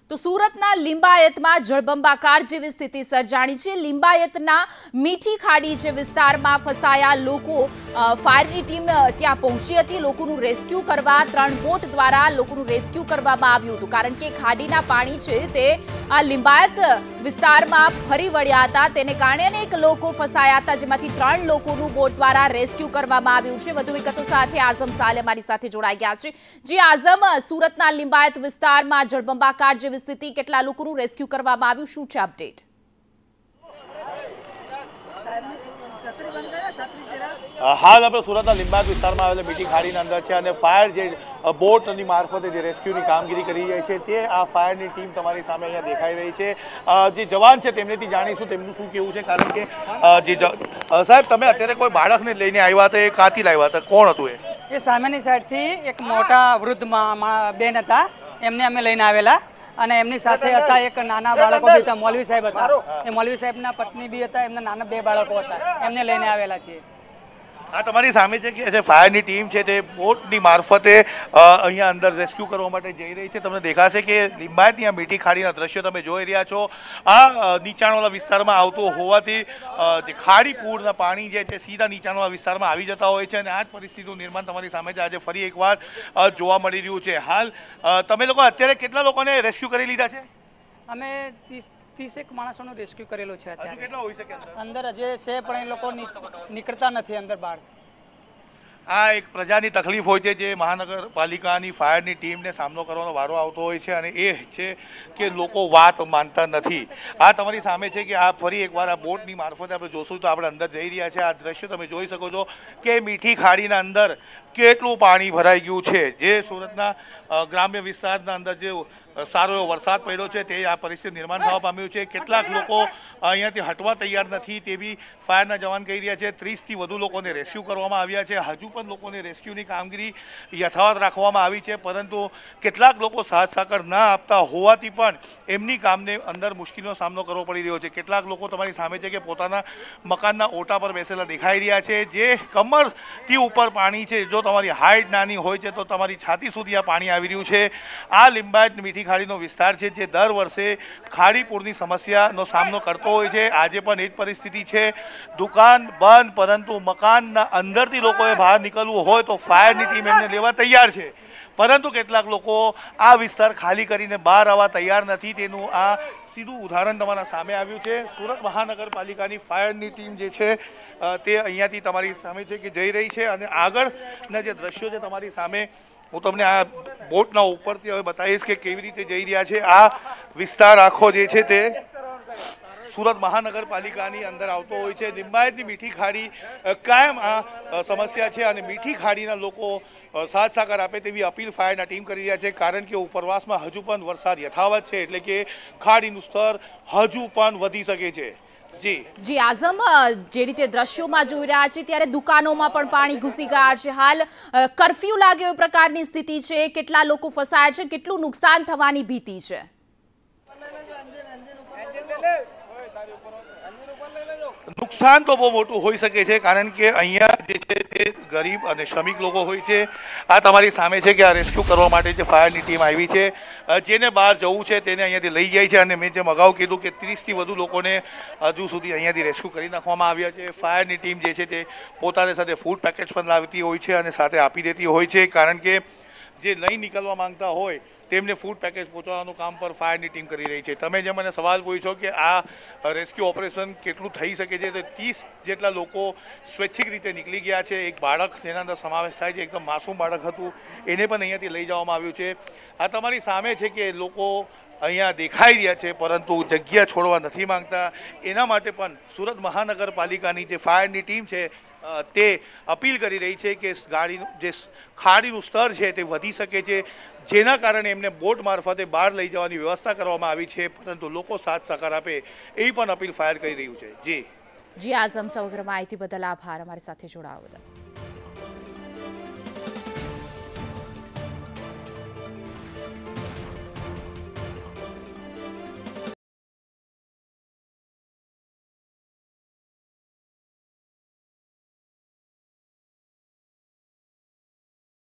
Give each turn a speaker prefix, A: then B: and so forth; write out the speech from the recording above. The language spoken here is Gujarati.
A: તો સુરતના લિંબાયતમાં જળબંબાકાર જેવી સ્થિતિ સર્જાણી છે। લિંબાયતના મીઠી ખાડી જે વિસ્તારમાં ફસાયા લોકો ફાયરની ટીમ ત્યાં પહોંચી હતી। લોકોનું રેસ્ક્યુ કરવા 3 બોટ દ્વારા લોકોનું રેસ્ક્યુ કરવામાં આવ્યું હતું, કારણ કે ખાડીના પાણી છે તે આ લિંબાયત વિસ્તારમાં ફરી વળ્યા હતા, તેને કારણે અનેક લોકો ફસાયા હતા, જેમાંથી 3 લોકોનું બોટ દ્વારા રેસ્ક્યુ કરવામાં આવ્યું છે। વધુ વિગતો સાથે આઝમ સાલે અમારી સાથે જોડાઈ ગયા છે। જી આઝમ, સુરતના લિંબાયત વિસ્તારમાં જળબંબાકાર જેવી સ્થિતિ, કેટલા લોકોનું રેસ્ક્યુ કરવામાં આવ્યું, શું છે અપડેટ?
B: હાલ આપણે સુરતના લિંબાયત વિસ્તારમાં આવેલા મીઠી ખાડીના અંદર છે અને ફાયર જે બોટની મારફતે જે રેસ્ક્યુની કામગીરી કરી રહી છે તે આ ફાયરની ટીમ તમારી સામે અહીંયા દેખાઈ રહી છે। જે જવાન છે તેમનેથી જાણીશું તેમનું શું કહેવું છે, કારણ કે સાહેબ તમે અત્યારે કોઈ બાળકને લઈને આવ્યા હતા, એ કાંથી લાવ્યા હતા, કોણ હતું
C: એ? સામેની સાઈડથી એક મોટા વૃદ્ધ બેન હતા, એમને અમે લઈને આવેલા અને એમની સાથે હતા એક નાના બાળકો બી હતા, મૌલવી સાહેબ હતા, એ મૌલવી સાહેબના પત્ની બી હતા, એમના નાના 2 બાળકો હતા, એમને લઈને આવેલા છીએ।
B: આ તમારી સામે છે કે ફાયરની ટીમ છે તે બોટની મારફતે અહીંયા અંદર રેસ્ક્યુ કરવા માટે જઈ રહી છે। તમને દેખાશે કે લિંબાયતની આ મીઠી ખાડીના દ્રશ્યો તમે જોઈ રહ્યા છો। આ નીચાણવાળા વિસ્તારમાં આવતું હોવાથી જે ખાડી પૂરના પાણી જે છે સીધા નીચાણવાળા વિસ્તારમાં આવી જતા હોય છે અને આ જ પરિસ્થિતિનું નિર્માણ તમારી સામે છે આજે ફરી એકવાર જોવા મળી રહ્યું છે। હાલ તમે લોકો અત્યારે કેટલા લોકોને રેસ્ક્યુ કરી લીધા છે?
C: અમે 30 માણસોનું રેસ્ક્યુ કરેલું છે અત્યારે।
B: કેટલા હોઈ શકે
C: અંદર હજી છે પણ એ લોકો નીકળતા નથી અંદર બહાર।
B: આ એક પ્રજાની તકલીફ હોય છે જે મહાનગરપાલિકાની ફાયરની ટીમને સામનો કરવાનો વારો આવતો હોય છે અને એ છે કે લોકો વાત માનતા નથી। આ તમારી સામે છે કે આ ફરી એકવાર આ બોટની મારફતે આપણે જોશું તો આપણે અંદર જઈ રહ્યા છે। આ દ્રશ્ય તમે જોઈ શકો છો કે મીઠી ખાડીના અંદર કેટલું પાણી ભરાઈ ગયું છે। જે સુરતના ગ્રામ્ય વિસ્તારના અંદર જે સારો એવો વરસાદ પડ્યો છે તે આ પરિસ્થિતિ નિર્માણ થવા પામ્યું છે। કેટલાક લોકો અહીંયાથી હટવા તૈયાર નથી તેવી ફાયરના જવાન કહી રહ્યા છે। 30થી વધુ લોકોને રેસ્ક્યુ કરવામાં આવ્યા છે। હજુ પણ લોકોને રેસ્ક્યુની કામગીરી યથાવત રાખવામાં આવી છે, પરંતુ કેટલાક લોકો સાથ સાકળ ના આપતા હોવાથી પણ એમની કામને અંદર મુશ્કેલીનો સામનો કરવો પડી રહ્યો છે। કેટલાક લોકો તમારી સામે છે કે પોતાના મકાનના ઓટા પર બેસેલા દેખાઈ રહ્યા છે, જે કમરથી ઉપર પાણી છે। જો તમારી હાઇટ નાની હોય છે તો તમારી છાતી સુધી આ પાણી આવી રહ્યું છે। આ લિંબાયત મીઠી ખાડીનો વિસ્તાર છે જે દર વર્ષે ખાડીપૂરની સમસ્યાનો સામનો કરતો હોય છે। આજે પણ એ જ પરિસ્થિતિ છે। દુકાન બંધ, પરંતુ મકાનના અંદરથી લોકોએ બહાર નીકળવું હોય તો ફાયરની ટીમ એમને લેવા તૈયાર છે, પરંતુ કેટલાક લોકો આ વિસ્તાર ખાલી કરીને બહાર આવવા તૈયાર નથી। તેનું આ સીધું ઉદાહરણ તમારા સામે આવ્યું છે। સુરત મહાનગરપાલિકાની ફાયરની ટીમ જે છે તે અહીંયાથી તમારી સામે છે કે જઈ રહી છે અને આગળના જે દ્રશ્યો છે તમારી સામે હું તમને આ બોટના ઉપરથી હવે બતાવીશ કે કેવી રીતે જઈ રહ્યા છે। આ વિસ્તાર આખો જે છે તે સુરત મહાનગરપાલિકાની અંદર આવતો હોય છે। લિંબાયતની મીઠી ખાડી કાયમ આ સમસ્યા છે અને મીઠી ખાડીના લોકો સાથ સાકાર આપે તેવી અપીલ ફાયરના ટીમ કરી રહ્યા છે, કારણ કે ઉપરવાસમાં હજુ પણ વરસાદ યથાવત છે, એટલે કે ખાડીનું સ્તર હજુ પણ વધી શકે છે।
A: જી આઝમ, જે રીતે દ્રશ્યોમાં જોઈ રહ્યા છે ત્યારે દુકાનોમાં પણ પાણી ઘૂસી ગયા છે। હાલ કરફ્યુ લાગે એ પ્રકારની સ્થિતિ છે, કેટલા લોકો ફસાયા છે, કેટલું નુકસાન થવાની ભીતિ છે?
B: નુકસાન તો બહુ મોટું હોઈ શકે છે, કારણ કે અહીંયા જે છે તે ગરીબ અને શ્રમિક લોકો હોય છે। આ તમારી સામે છે કે આ રેસ્ક્યુ કરવા માટે જે ફાયરની ટીમ આવી છે, જેને બહાર જવું છે તેને અહીંયાથી લઈ જાય છે અને મેં જેમ અગાઉ કીધું કે 30થી વધુ લોકોને હજુ સુધી અહીંયાથી રેસ્ક્યુ કરી નાખવામાં આવ્યા છે। ફાયરની ટીમ જે છે તે પોતાની સાથે ફૂડ પેકેટ પણ લાવતી હોય છે અને સાથે આપી દેતી હોય છે, કારણ કે જે નહીં નીકળવા માંગતા હોય તેમને ફૂડ પેકેજ પહોંચાડવાનું કામ પર ફાયરની ટીમ કરી રહી છે। તમે જે મને સવાલ પૂછ્યો કે આ રેસ્ક્યુ ઓપરેશન કેટલું થઈ શકે છે, તો 30 જેટલા લોકો સ્વૈચ્છિક રીતે નીકળી ગયા છે। એક બાળક જેના અંદર સમાવેશ થાય છે, એકદમ માસૂમ બાળક હતું, એને પણ અહીંયાથી લઈ જવામાં આવ્યું છે। આ તમારી સામે છે કે લોકો અહીંયા દેખાઈ રહ્યા છે, પરંતુ જગ્યા છોડવા નથી માંગતા। એના માટે પણ સુરત મહાનગરપાલિકાની જે ફાયરની ટીમ છે તે અપીલ કરી રહી છે કે ગાડીનું જે ખાડીનું સ્તર છે તે વધી શકે છે, જેના કારણે એમને બોટ મારફતે બહાર લઈ જવાની વ્યવસ્થા કરવામાં આવી છે, પરંતુ લોકો સાથ સહકાર આપે એવી પણ અપીલ ફાયર કરી રહ્યું છે। જી
A: આઝમ, સમગ્ર માહિતી બદલ આભાર, અમારી સાથે જોડાવા બદલ।